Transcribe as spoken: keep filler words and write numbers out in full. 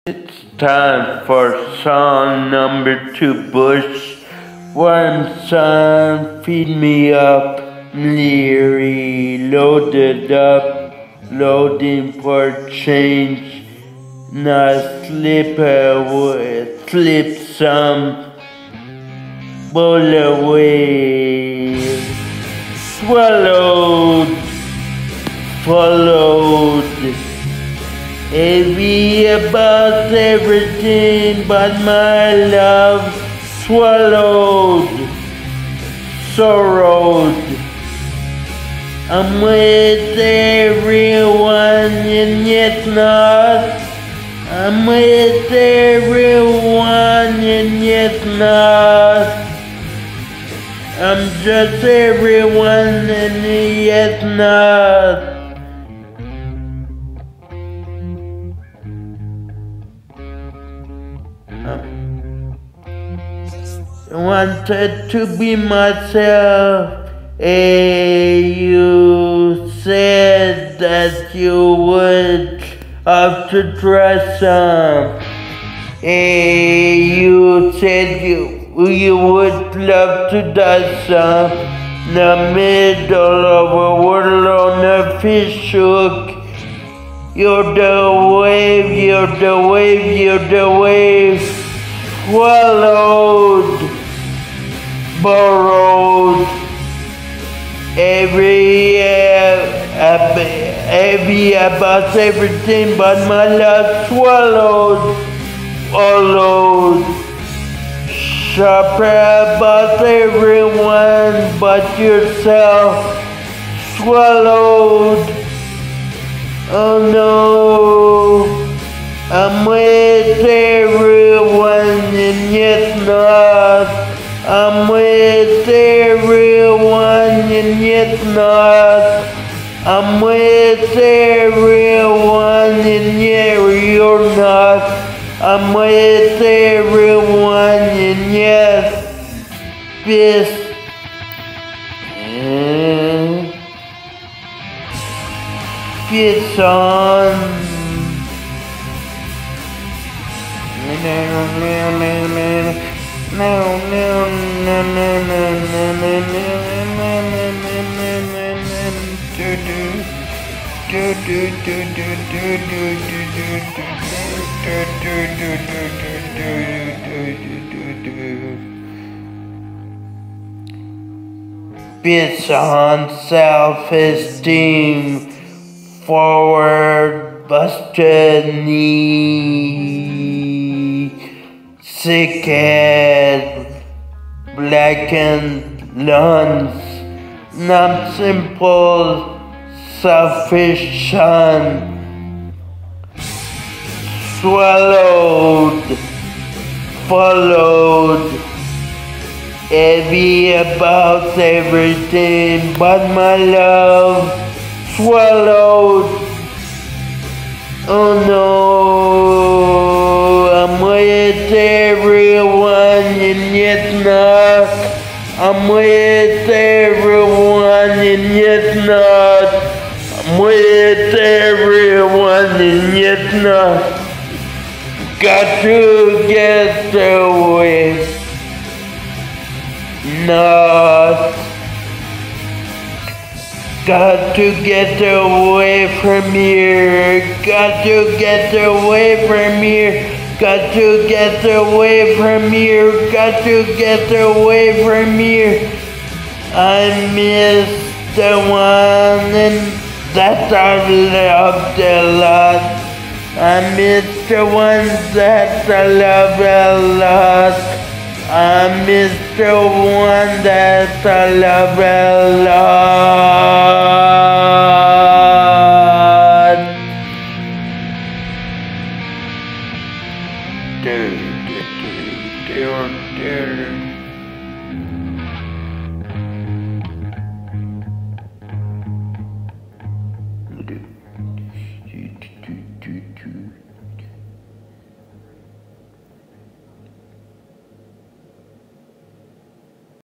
It's time for song number two, Bush. Warm sun, feed me up, leery, loaded up, loading for change. Not slip away, slip some, bowl away, swallowed, followed. Heavy about everything but my love, swallowed, sorrowed. I'm with everyone and yet not. I'm with everyone and yet not. I'm just everyone and yet not. I wanted to be myself. Hey, you said that you would have to try some. Hey, you said you, you would love to die some. In the middle of a world on a fish hook. You're the wave, you're the wave, you're the wave. Swallowed, borrowed, every, uh, every about everything but my love, swallowed, swallowed, sharper about everyone but yourself, swallowed. Oh no, I'm with everyone and yet not. I'm with everyone and yet not. I'm with everyone and yet you're not. I'm with everyone and yet this. It's on. It's on self-esteem, forward busted knee, sick head, blackened lungs, not simple, selfish son, swallowed, followed, heavy about everything but my love, swallowed. Oh no, I'm with everyone and yet not. I'm with everyone and yet not. I'm with everyone and yet not. Got to get away. Not. Got to get away from here. Got to get away from here. Got to get away from here. Got to get away from here. I miss the one that I've loved a lot. I miss the one that I love a lot. I miss the one that I love a lot.